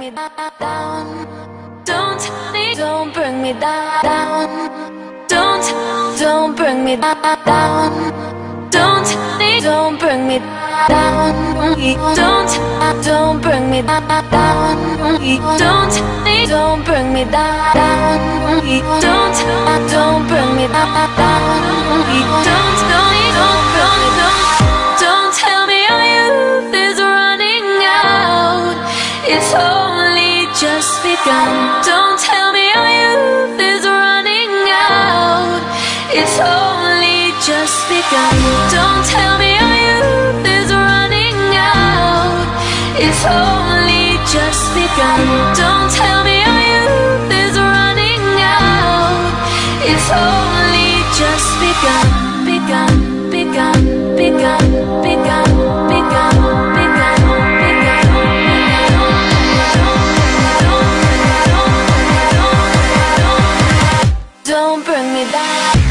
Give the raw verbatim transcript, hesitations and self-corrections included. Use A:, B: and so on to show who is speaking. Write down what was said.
A: me down. Don't tell me, don't bring me down. Don't, don't bring me down. Don't tell me, don't bring me down. Don't, don't bring me down. Don't tell me, don't bring me down. Don't, don't bring me down. Don't, don't, don't, don't, don't, don't tell me our youth is running out. It's only just begun. Don't tell me our youth is running out. It's only just begun. Don't tell me our youth is running out. It's only just begun. Don't tell me our youth is running out. It's only just begun. Begun, begun, begun, begun, begun, begun, begun. Don't bring me down.